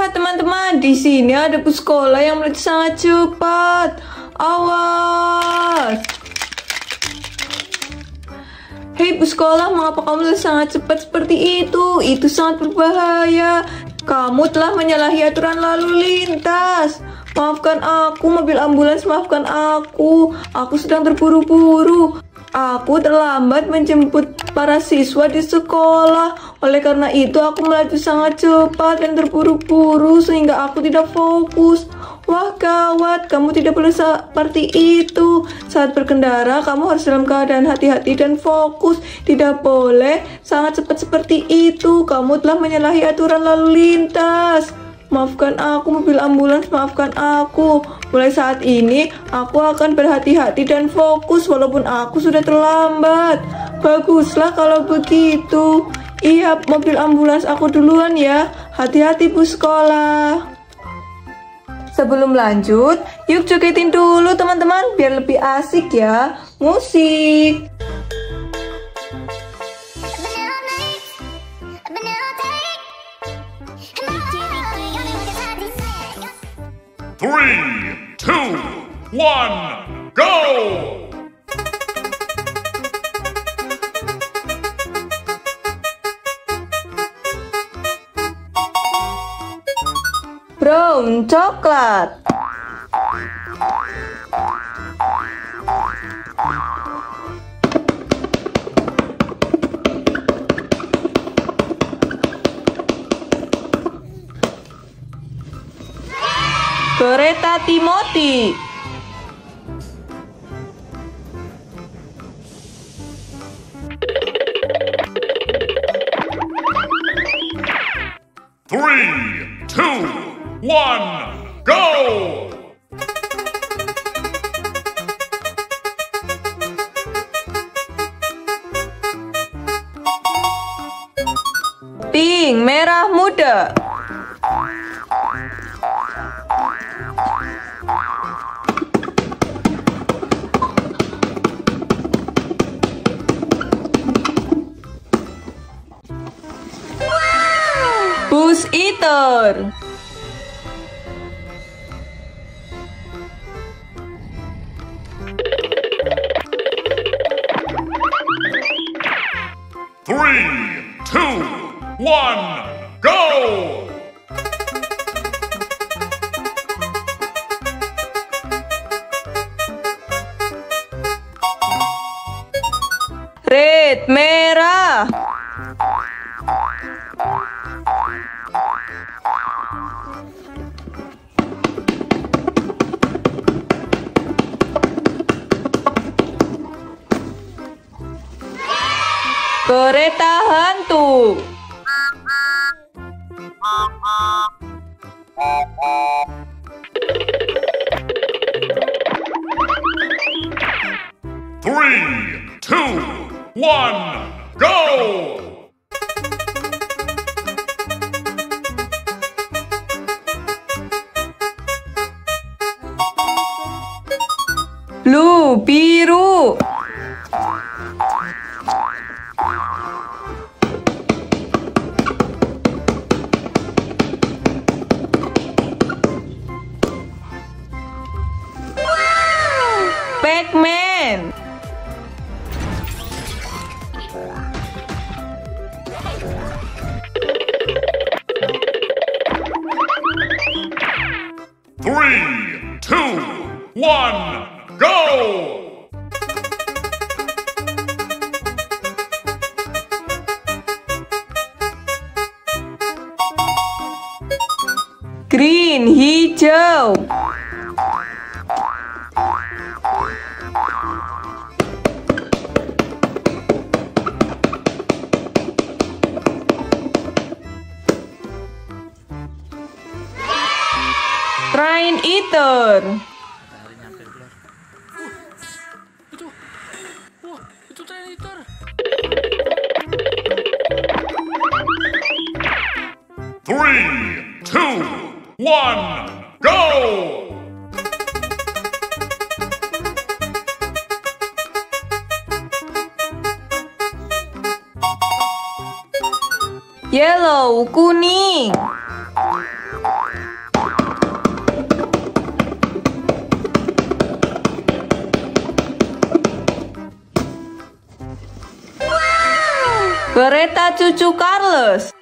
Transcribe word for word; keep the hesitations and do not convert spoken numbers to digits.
Lihat teman-teman, di sini ada bus sekolah yang melaju sangat cepat. Awas! Hei bus sekolah, mengapa kamu melaju sangat cepat seperti itu? Itu sangat berbahaya. Kamu telah menyalahi aturan lalu lintas. Maafkan aku, mobil ambulans, maafkan aku. Aku sedang terburu-buru. Aku terlambat menjemput para siswa di sekolah. Oleh karena itu aku melaju sangat cepat dan terburu-buru sehingga aku tidak fokus. Wah gawat, kamu tidak boleh seperti itu. Saat berkendara kamu harus dalam keadaan hati-hati dan fokus. Tidak boleh sangat cepat seperti itu. Kamu telah menyalahi aturan lalu lintas. Maafkan aku mobil ambulans, maafkan aku. Mulai saat ini aku akan berhati-hati dan fokus walaupun aku sudah terlambat. Baguslah kalau begitu. Iya, mobil ambulans aku duluan ya. Hati-hati bus sekolah. Sebelum lanjut, yuk jogetin dulu teman-teman biar lebih asik ya. Musik. Three, two, one, go! Brown coklat. Kereta Timothy. Three, two, one, go! Pink merah muda. Bus Eater. Three, two, one, go! Red merah. Kereta hantu. Three, two, one, go! Blue biru. Pac-Man. Three, two, one, go! Green hijau. Train Eater. Itu, wah, itu train eater. Three, two, one, go! Yellow kuning. Kereta cucu Carlos.